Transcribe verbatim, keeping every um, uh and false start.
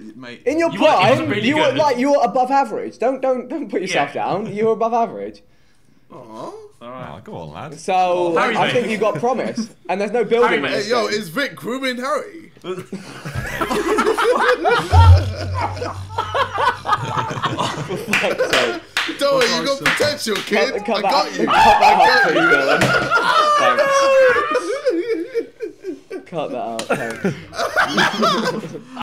Mate, In your You were- he prime, wasn't really you were good. like you were above average. Don't don't don't put yourself Yeah. down. You were above average. Aww. All right. Oh, go on, lad. So Harry, I mate. think you got promise, and there's no building. Harry, in mate. this Hey, yo, game. is Vic grooming Harry? For fuck's sake. Don't worry, you got potential, kid. Cut, cut I that got out. you. Cut that I out, got please, you. Dylan. Thanks. Cut that out. Thanks.